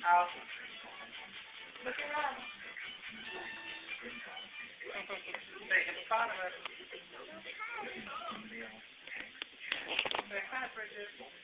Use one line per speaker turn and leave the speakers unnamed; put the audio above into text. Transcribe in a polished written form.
Look around. Taking a photo of it. They're kind of pretty good.